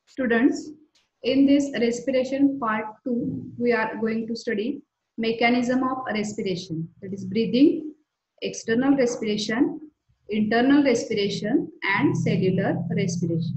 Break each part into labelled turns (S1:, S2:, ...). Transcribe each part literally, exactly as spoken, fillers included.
S1: Students, in this respiration part two, we are going to study mechanism of respiration. That is breathing, external respiration, internal respiration, and cellular respiration.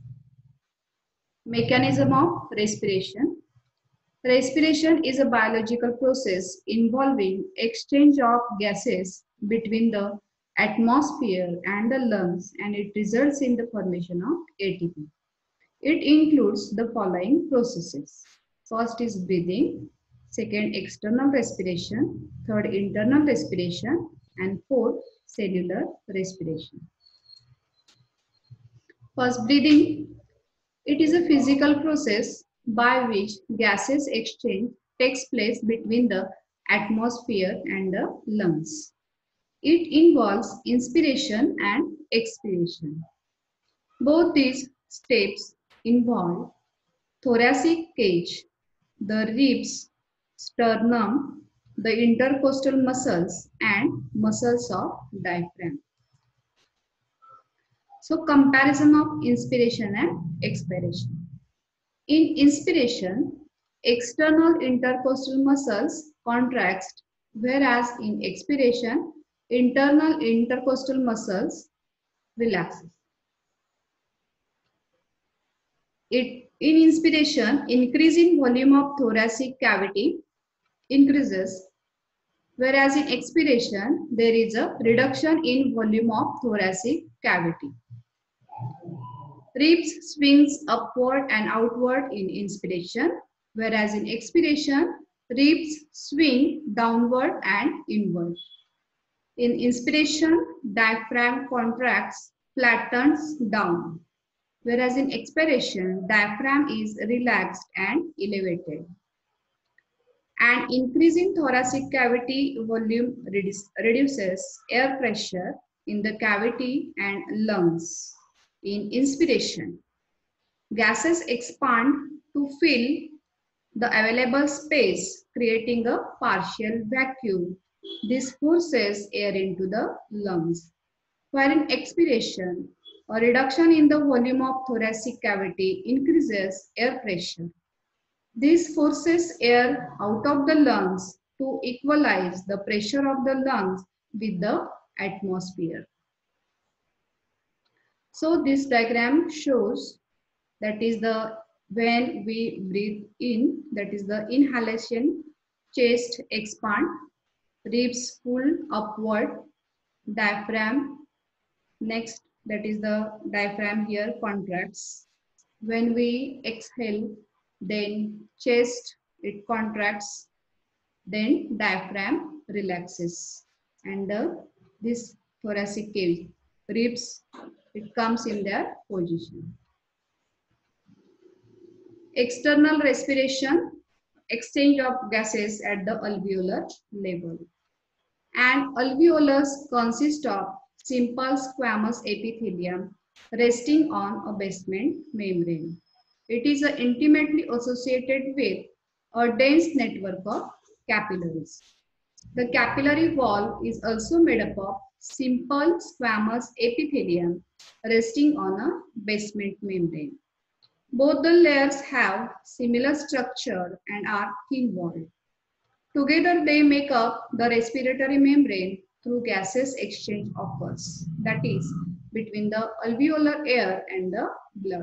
S1: Mechanism of respiration. Respiration is a biological process involving exchange of gases between the atmosphere and the lungs, and it results in the formation of A T P. It includes the following processes. First is breathing, second external respiration, third internal respiration, and fourth cellular respiration. First, breathing. It is a physical process by which gases exchange takes place between the atmosphere and the lungs. It involves inspiration and expiration. Both these steps involve thoracic cage, the ribs, sternum, the intercostal muscles, and muscles of diaphragm. So, comparison of inspiration and expiration. In inspiration, external intercostal muscles contract, whereas in expiration, internal intercostal muscles relaxes. It, in inspiration, increasing volume of thoracic cavity increases, whereas in expiration, there is a reduction in volume of thoracic cavity. Ribs swings upward and outward in inspiration, whereas in expiration, ribs swing downward and inward. In inspiration, diaphragm contracts, flattens down, whereas in expiration, diaphragm is relaxed and elevated. And increasing thoracic cavity volume reduces air pressure in the cavity and lungs. In inspiration, gases expand to fill the available space, creating a partial vacuum. This forces air into the lungs. While in expiration, a reduction in the volume of thoracic cavity increases air pressure. This forces air out of the lungs to equalize the pressure of the lungs with the atmosphere. So this diagram shows that is the when we breathe in, that is the inhalation, chest expand, ribs pull upward, diaphragm, next that is the diaphragm here contracts. When we exhale, then chest it contracts, then diaphragm relaxes, and uh, this thoracic cavity, ribs, it comes in their position. External respiration, exchange of gases at the alveolar level. And alveolus consist of simple squamous epithelium resting on a basement membrane. It is uh, intimately associated with a dense network of capillaries. The capillary wall is also made up of simple squamous epithelium resting on a basement membrane. Both the layers have similar structure and are thin-walled. Together they make up the respiratory membrane through gases exchange occurs, that is, between the alveolar air and the blood.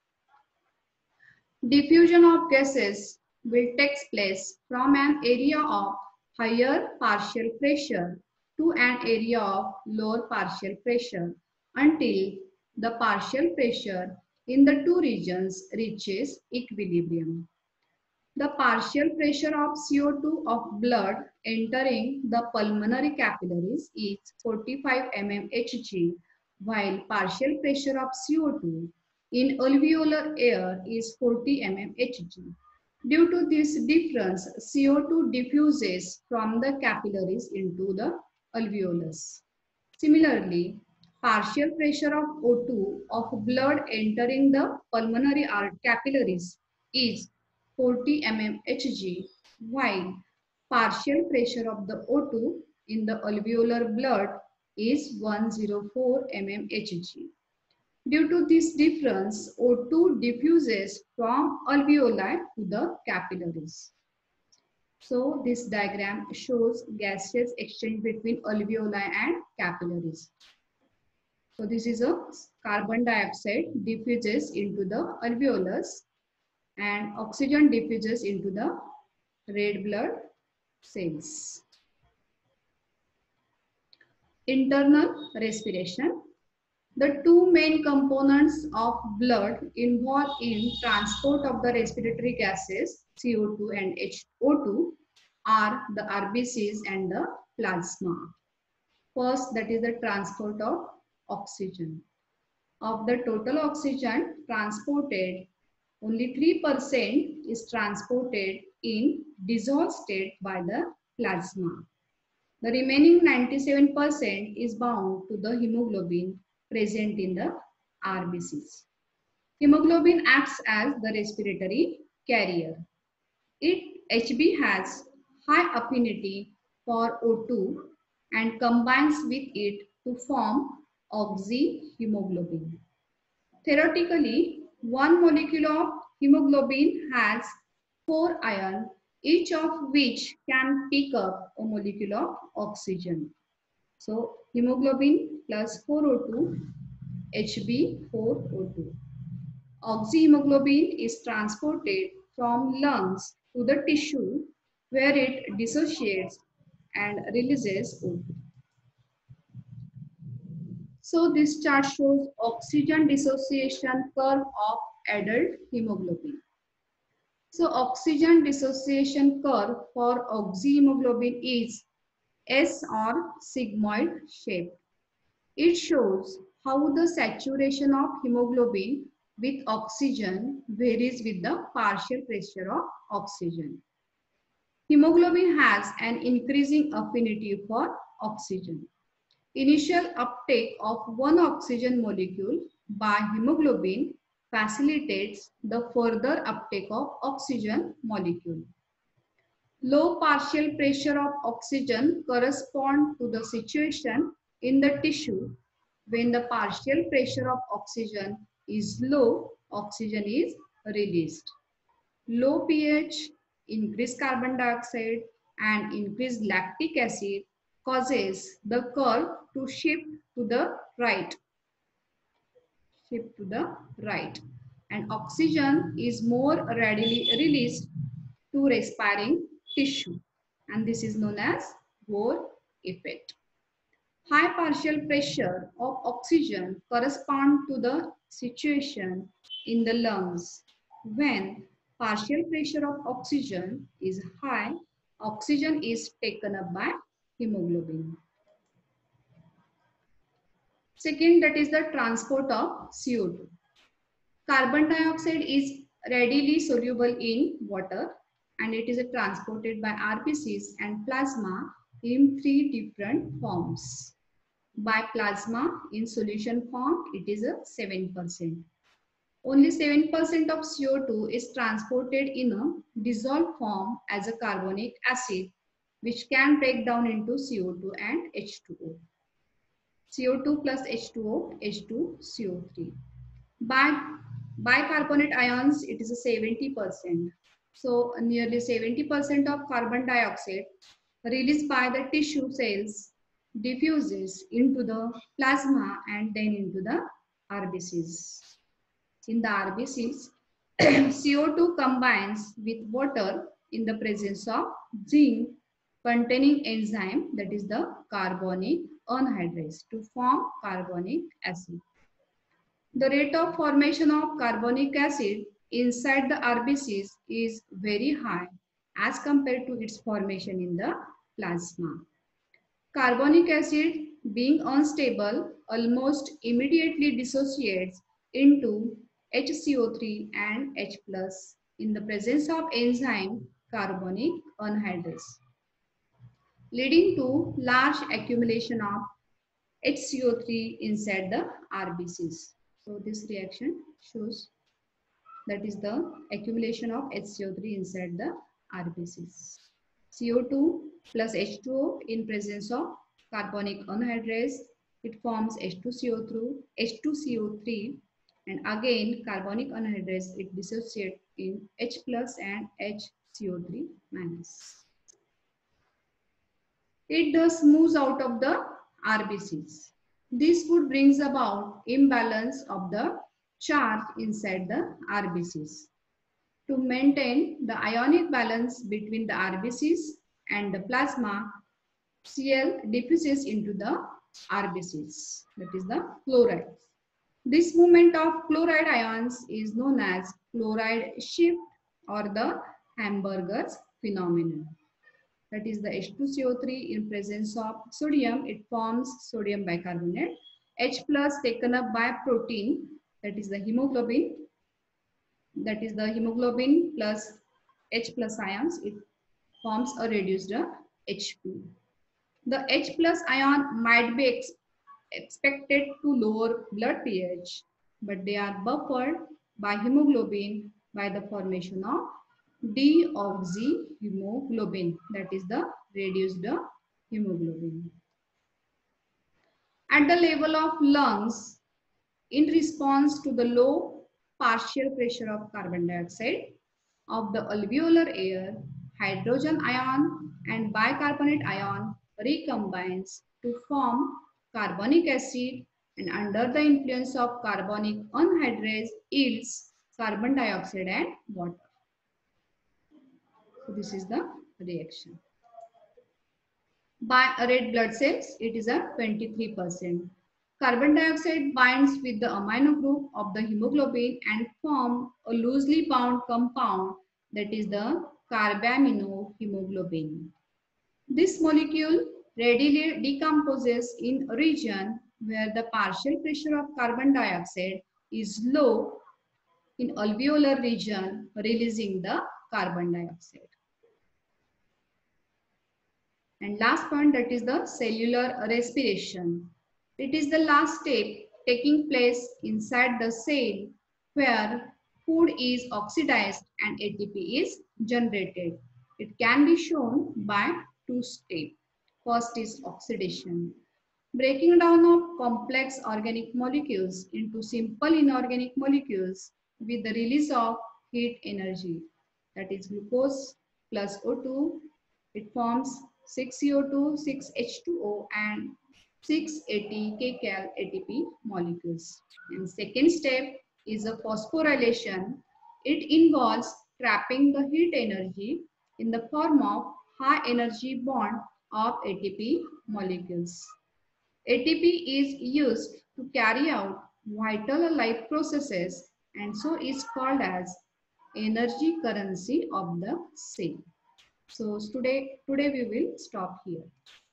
S1: Diffusion of gases will take place from an area of higher partial pressure to an area of lower partial pressure until the partial pressure in the two regions reaches equilibrium. The partial pressure of C O two of blood entering the pulmonary capillaries is forty-five millimeters per mercury, while partial pressure of C O two in alveolar air is forty millimeters per mercury. Due to this difference, C O two diffuses from the capillaries into the alveolus. Similarly, partial pressure of O two of blood entering the pulmonary capillaries is forty millimeters per mercury, while partial pressure of the O two in the alveolar blood is one hundred four millimeters per mercury. Due to this difference, O two diffuses from alveoli to the capillaries. So this diagram shows gaseous exchange between alveoli and capillaries. So this is a carbon dioxide diffuses into the alveolus and oxygen diffuses into the red blood cells. Internal respiration. The two main components of blood involved in transport of the respiratory gases C O two and H O two are the R B Cs and the plasma. First, that is the transport of oxygen. Of the total oxygen transported, only three percent is transported in dissolved state by the plasma. The remaining ninety-seven percent is bound to the hemoglobin present in the R B Cs. Hemoglobin acts as the respiratory carrier. It H B has high affinity for O two and combines with it to form oxyhemoglobin. Theoretically, one molecule of hemoglobin has four ions, each of which can pick up a molecule of oxygen. So, hemoglobin plus four O two, H B four O two. Oxyhemoglobin is transported from lungs to the tissue where it dissociates and releases O two. So this chart shows oxygen dissociation curve of adult hemoglobin. So oxygen dissociation curve for oxyhemoglobin is S or sigmoid shape. It shows how the saturation of hemoglobin with oxygen varies with the partial pressure of oxygen. Hemoglobin has an increasing affinity for oxygen. Initial uptake of one oxygen molecule by hemoglobin facilitates the further uptake of oxygen molecule. Low partial pressure of oxygen corresponds to the situation in the tissue when the partial pressure of oxygen is low, oxygen is released. Low pH, increased carbon dioxide and increased lactic acid causes the curve to shift to the right. Shift to the right. And oxygen is more readily released to respiring tissue. And this is known as Bohr effect. High partial pressure of oxygen corresponds to the situation in the lungs. When partial pressure of oxygen is high, oxygen is taken up by hemoglobin. Second, that is the transport of C O two. Carbon dioxide is readily soluble in water and it is transported by R B Cs and plasma in three different forms. By plasma in solution form, it is a seven percent. Only seven percent of C O two is transported in a dissolved form as a carbonic acid, which can break down into C O two and H two O. C O two plus H two O, H two C O three. By bicarbonate ions, it is a seventy percent. So nearly seventy percent of carbon dioxide released by the tissue cells diffuses into the plasma and then into the R B Cs. In the R B Cs, C O two combines with water in the presence of zinc containing enzyme, that is the carbonic anhydrase, to form carbonic acid. The rate of formation of carbonic acid inside the R B Cs is very high as compared to its formation in the plasma. Carbonic acid, being unstable, almost immediately dissociates into H C O three and H plus in the presence of enzyme carbonic anhydrase, leading to large accumulation of H C O three inside the R B Cs. So this reaction shows that is the accumulation of H C O three inside the R B Cs. C O two plus H two O in presence of carbonic anhydrase it forms H two C O three, H two C O three, and again carbonic anhydrase, it dissociates in H plus and H C O three minus. It thus moves out of the R B Cs. This would brings about imbalance of the charge inside the R B Cs. To maintain the ionic balance between the R B Cs and the plasma, Cl diffuses into the R B Cs, that is the chloride. This movement of chloride ions is known as chloride shift or the Hamburger's phenomenon. That is the H two C O three in presence of sodium, it forms sodium bicarbonate. H plus taken up by protein, that is the hemoglobin, that is the hemoglobin plus H plus ions, it forms a reduced H P. The H plus ion might be ex expected to lower blood pH, but they are buffered by hemoglobin by the formation of deoxyhemoglobin, that is the reduced hemoglobin. At the level of lungs, in response to the low partial pressure of carbon dioxide of the alveolar air, hydrogen ion and bicarbonate ion recombines to form carbonic acid, and under the influence of carbonic anhydrase yields carbon dioxide and water. So this is the reaction. By red blood cells, it is a twenty-three percent. Carbon dioxide binds with the amino group of the hemoglobin and form a loosely bound compound, that is the carbaminohemoglobin. This molecule readily decomposes in a region where the partial pressure of carbon dioxide is low in alveolar region, releasing the carbon dioxide. And last point, that is the cellular respiration. It is the last step taking place inside the cell where food is oxidized and A T P is generated. It can be shown by two steps. First is oxidation. Breaking down of complex organic molecules into simple inorganic molecules with the release of heat energy. That is glucose plus O two. It forms six C O two, six H two O and six eighty kcal A T P molecules. And second step is a phosphorylation. It involves trapping the heat energy in the form of high energy bond of A T P molecules. A T P is used to carry out vital life processes and so is called as energy currency of the cell. So today, today we will stop here.